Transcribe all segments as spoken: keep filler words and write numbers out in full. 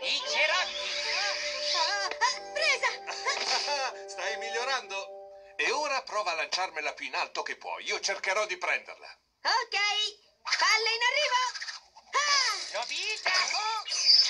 I cerotti! Ah, ah, presa! Stai migliorando. E ora prova a lanciarmela più in alto che puoi. Io cercherò di prenderla. Ok, palla in arrivo! Ah! Nobita! Oh!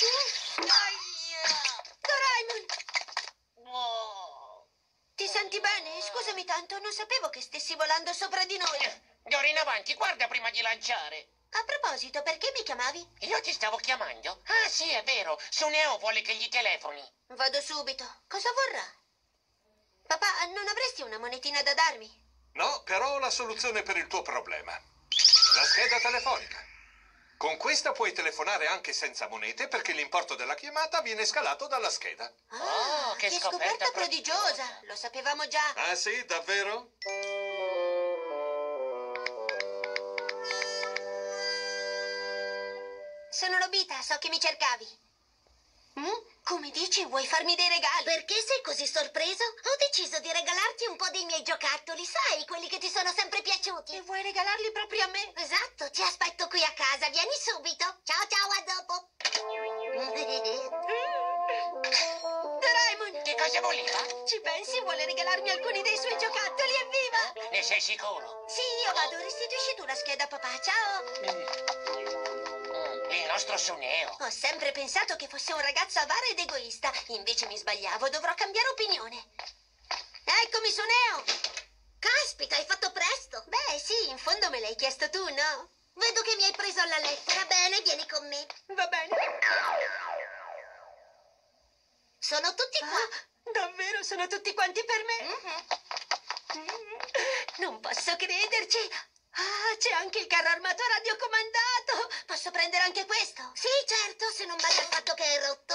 Aia! Doraemon! Oh. Ti senti bene? Scusami tanto, non sapevo che stessi volando sopra di noi. D'ora in avanti, guarda prima di lanciare. A proposito, perché mi chiamavi? Io ti stavo chiamando. Ah, sì, è vero. Suneo vuole che gli telefoni. Vado subito. Cosa vorrà? Papà, non avresti una monetina da darmi? No, però ho la soluzione per il tuo problema. La scheda telefonica. Con questa puoi telefonare anche senza monete perché l'importo della chiamata viene scalato dalla scheda. Ah, Oh, che che scoperta scoperta prodigiosa. prodigiosa! Lo sapevamo già. Ah sì, davvero? Sono Nobita, so che mi cercavi. Mm? Come dici, vuoi farmi dei regali? Perché sei così sorpreso? Ho deciso di regalarti un po' dei miei giocattoli, sai, quelli che ti sono sempre piaciuti. E vuoi regalarli proprio a me? Esatto, ti aspetto qui a casa, vieni subito. Ciao ciao, a dopo. Doraemon! Che cosa voleva? Ci pensi? Vuole regalarmi alcuni dei suoi giocattoli, evviva! Ne sei sicuro? Sì, io vado, restituisci tu la scheda, papà, ciao! Il nostro Suneo. Ho sempre pensato che fosse un ragazzo avaro ed egoista, invece mi sbagliavo, dovrò cambiare opinione. Eccomi, Suneo! Caspita, hai fatto presto. Beh, sì, in fondo me l'hai chiesto tu, no? Vedo che mi hai preso alla lettera. Bene, vieni con me. Va bene. Sono tutti qua. Ah, davvero, sono tutti quanti per me? Mhm. Mm, non posso crederci. Ah, c'è anche il carro armato radiocomandato. Posso prendere anche questo? Sì, certo, se non vale il fatto che è rotto.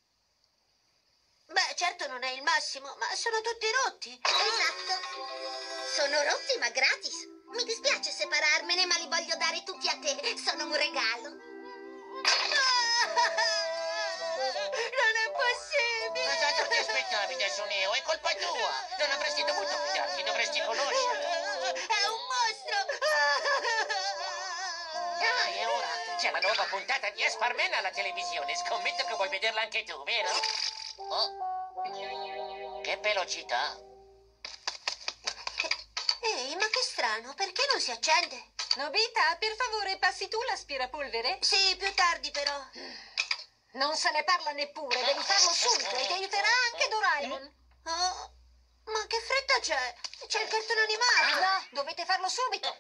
Beh, certo non è il massimo, ma sono tutti rotti. Esatto. Sono rotti, ma gratis. Mi dispiace separarmene, ma li voglio dare tutti a te. Sono un regalo. Ah, non è possibile. Cos'altro ti aspettavi da Suneo? È colpa tua. Non avresti dovuto fidarti, dovresti conoscerlo. È un mostro. Ah, e ora c'è la nuova puntata di Esparman alla televisione. Scommetto che vuoi vederla anche tu, vero? Oh, che velocità. Ehi, ma che strano, perché non si accende? Nobita, per favore, passi tu l'aspirapolvere? Sì, più tardi però. Non se ne parla neppure, devi farlo subito e ti aiuterà anche Doraemon. Oh, ma che fretta c'è? C'è il cartone animato. No, dovete farlo subito.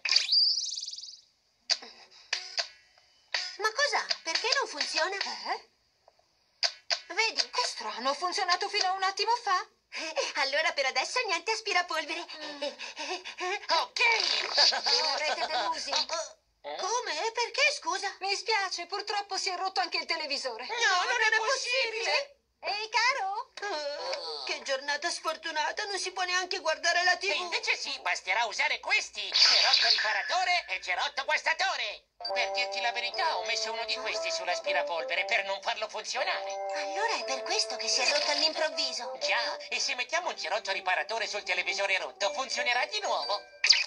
Ma cos'ha? Perché non funziona? Eh? Vedi? Che strano, ha funzionato fino a un attimo fa. Allora per adesso niente aspirapolvere. Ok! Mi avrete delusi. Oh, come? Perché, scusa? Mi spiace, purtroppo si è rotto anche il televisore. No, non è possibile. Ehi, caro? Oh, che giornata sfortunata, non si può neanche guardare la E tivù. invece sì, basterà usare questi. Cerotto riparatore e cerotto guastatore. Per dirti la verità, ho messo uno di questi sull'aspirapolvere per non farlo funzionare. Allora è per questo che si è rotto all'improvviso. Già, e se mettiamo un cerotto riparatore sul televisore rotto, funzionerà di nuovo.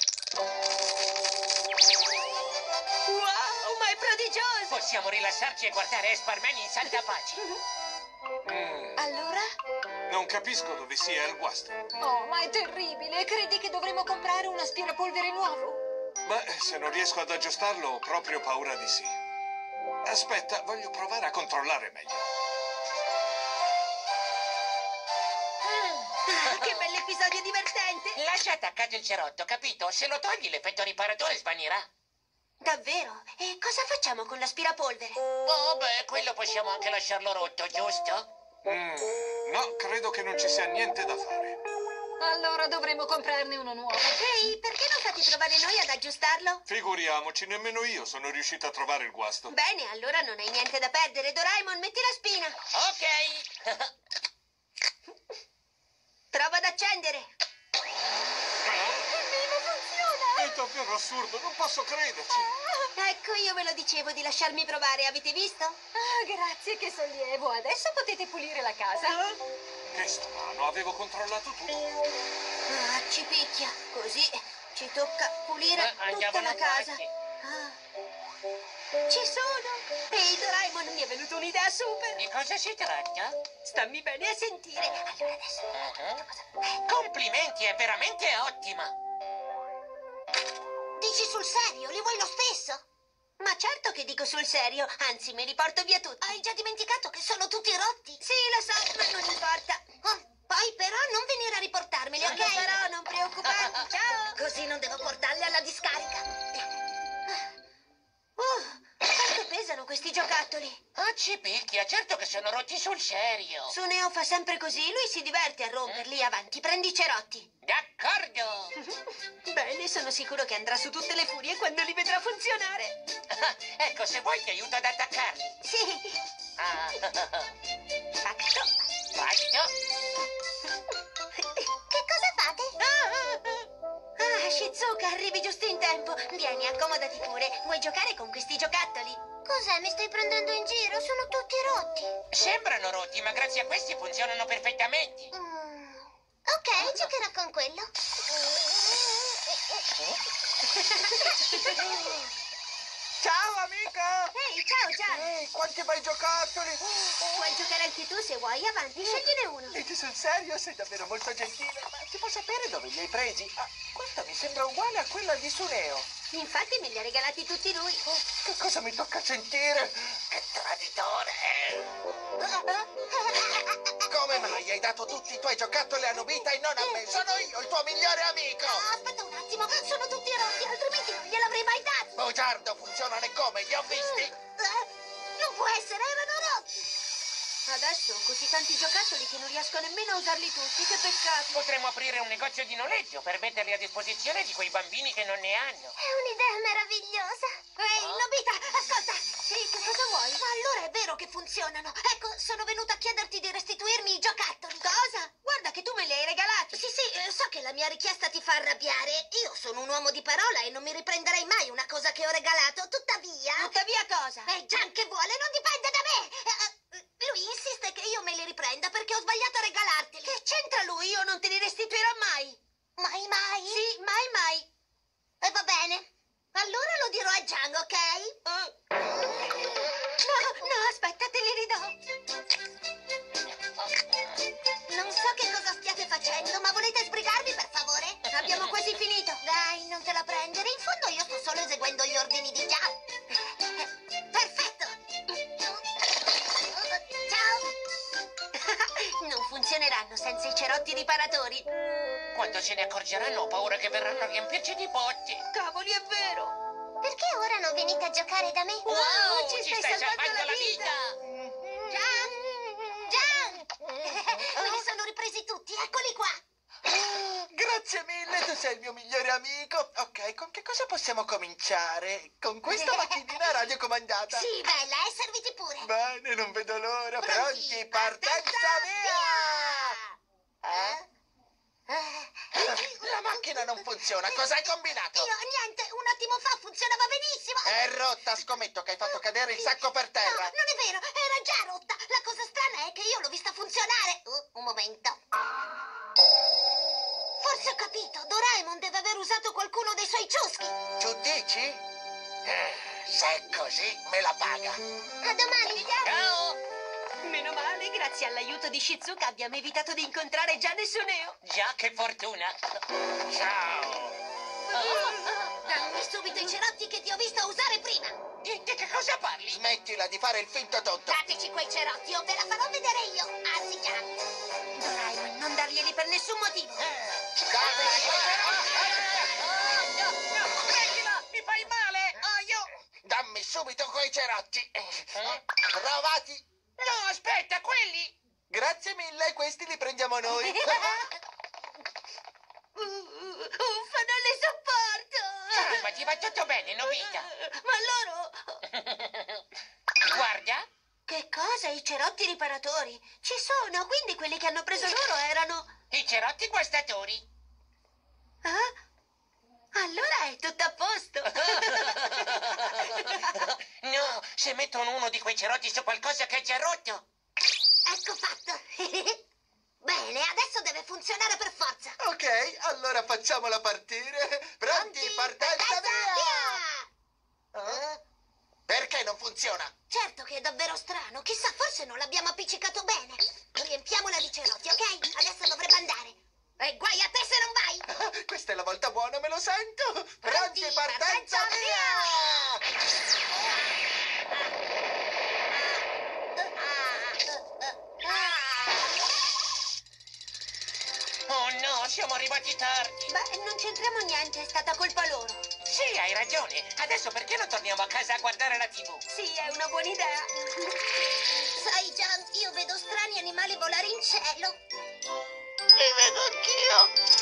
Wow, ma è prodigioso! Possiamo rilassarci e guardare Esparman in santa pace. Mm, Allora? non capisco dove sia il guasto. Oh, ma è terribile. Credi che dovremmo comprare un aspirapolvere nuovo? Beh, se non riesco ad aggiustarlo ho proprio paura di sì. Aspetta, voglio provare a controllare meglio. Ah, che bell'episodio divertente! Lascia attaccato il cerotto, capito? Se lo togli l'effetto riparatore svanirà. Davvero? E cosa facciamo con l'aspirapolvere? Oh, beh, quello possiamo anche lasciarlo rotto, giusto? Mm, no, credo che non ci sia niente da fare. Allora dovremmo comprarne uno nuovo. Ehi, perché non fate provare noi ad aggiustarlo? Figuriamoci, nemmeno io sono riuscito a trovare il guasto. Bene, allora non hai niente da perdere. Doraemon, metti la spina. Ok. Prova ad accendere. È davvero assurdo, non posso crederci. Ecco, io ve lo dicevo di lasciarmi provare, avete visto? Ah, grazie, che sollievo. Adesso potete pulire la casa. Che strano, avevo controllato tutto. Ah, ci picchia. Così ci tocca pulire Beh, andiamo tutta la alla casa. parte. Ah. Ci sono! Ehi, Doraemon, mi è venuta un'idea super! Di cosa si tratta? Stammi bene a sentire. Allora adesso... Uh-huh. Complimenti, è veramente ottima. Dici sul serio? Li vuoi lo stesso? Ma certo che dico sul serio, anzi me li porto via tutti. Hai già dimenticato che sono tutti rotti? Sì, lo so, ma non importa. Oh, poi però non venire a riportarmeli, ok? Lo farò, non preoccuparti. Ciao! Così non devo portarli alla discarica. Uh, quanto pesano questi giocattoli? Ah, ci picchia, certo che sono rotti sul serio. Suneo fa sempre così, lui si diverte a romperli. Avanti, prendi i cerotti. D'accordo. Bene, sono sicuro che andrà su tutte le furie quando li vedrà funzionare. Ecco, se vuoi ti aiuto ad attaccarli. Sì. Ah, Fatto. fatto. Che cosa fate? Ah, Shizuka, arrivi giusto in tempo. Vieni, accomodati pure. Vuoi giocare con questi giocattoli? Cos'è? Mi stai prendendo in giro? Sono tutti rotti. Sembrano rotti, ma grazie a questi funzionano perfettamente. Mm. Ok, giocherò con quello. Ciao amica! Ehi, ciao Gian. Ehi, quanti bei giocattoli! Puoi giocare anche tu se vuoi. Avanti, scegliene uno. Dici sul serio? Sei davvero molto gentile. Ma ti può sapere dove li hai presi? Ah, questo mi sembra uguale a quella di Suneo. Infatti me li ha regalati tutti lui. Oh, che cosa mi tocca sentire? Che traditore! Come mai hai dato tutti i tuoi giocattoli a Nobita e non a me? Sono io, il tuo migliore amico! Ah, aspetta un attimo, sono tutti rotti, altrimenti non gliel'avrei mai dati. Bugiardo, funzionano e come? Li ho visti! Eh, non può essere, erano rotti. Adesso ho così tanti giocattoli che non riesco nemmeno a usarli tutti. Che peccato. Potremmo aprire un negozio di noleggio per metterli a disposizione di quei bambini che non ne hanno. È un'idea meravigliosa. Ehi, Nobita, ascolta. Sì, che cosa vuoi? Ma allora è vero che funzionano. Ecco, sono venuta a chiederti di restituirmi i giocattoli. Cosa? Guarda che tu me li hai regalati. Sì, sì, eh, so che la mia richiesta ti fa arrabbiare. Io sono un uomo di parola e non mi riprenderei mai una cosa che ho regalato. Tuttavia... Tuttavia cosa? È Gian che vuole, non dipende da me. Eh, Lui insiste che io me li riprenda perché ho sbagliato a regalarteli. Che c'entra lui? Io non te li restituirò mai. Mai mai? Sì, mai mai. E va bene. Allora lo dirò a Gian, ok? Uh. No, no, aspetta, te li ridò. Non so che cosa stiate facendo, ma volete sbrigarvi per favore? Abbiamo quasi finito. Dai, non te la prendere. In fondo io sto solo eseguendo gli ordini di Gian. Perfetto. Ciao. Non funzioneranno senza i cerotti riparatori. Quando se ne accorgeranno ho paura che verranno a riempirci di botti. Cavoli, è vero. Perché ora non venite a giocare da me? Wow, ci stai salvando la vita. Gian! Gian! Me li sono ripresi tutti, eccoli qua. Grazie mille, tu sei il mio migliore amico. Ok, con che cosa possiamo cominciare? Con questa macchinina radiocomandata. Sì, bella, e serviti pure. Bene, non vedo l'ora. Pronti, Pronti, partenza via! Eh? La macchina non funziona, cosa hai combinato? Io, niente, un attimo fa funzionava benissimo. È rotta, scommetto che hai fatto cadere il sacco per terra. No, non è vero, era già rotta. La cosa strana è che io l'ho vista funzionare. Uh, un momento. Forse ho capito, Doraemon deve aver usato qualcuno dei suoi ciuschi. Tu dici? Eh, se è così, me la paga. A domani. Ciao! Meno male, grazie all'aiuto di Shizuka abbiamo evitato di incontrare Gian e Suneo. Già, che fortuna. Ciao. Dammi subito i cerotti che ti ho visto usare prima. Di, di che cosa parli? Smettila di fare il finto tonto. Dateci quei cerotti o te la farò vedere io. Anzi, già. Doraemon, non darglieli per nessun motivo. Smettila, mi fai male. Oh, io... Dammi subito quei cerotti. Eh? Provati. No, aspetta, quelli... Grazie mille, questi li prendiamo noi. Uh, uffa, non li sopporto. Ma ti va tutto bene, Nobita? Ma loro... Guarda. Che cosa? I cerotti riparatori? Ci sono, quindi quelli che hanno preso loro erano... I cerotti guastatori. Ah? Allora è tutto a posto. No, se mettono uno di quei cerotti su qualcosa che è già rotto. Ecco fatto. Bene, adesso deve funzionare per forza. Ok, allora facciamola partire. Pronti, partenza via! Eh? Perché non funziona? Certo che è davvero strano. Chissà, forse non l'abbiamo appiccicato bene. Riempiamola di cerotti, ok? Adesso dovrebbe andare. E guai a te se non vai! Questa è la volta buona, me lo sento! Pronti, Pronti, partenza, partenza, via! Oh no, siamo arrivati tardi. Beh, non c'entriamo niente, è stata colpa loro. Sì, hai ragione. Adesso perché non torniamo a casa a guardare la tivù? Sì, è una buona idea. Sai, John, io vedo strani animali volare in cielo. Li vedo anch'io!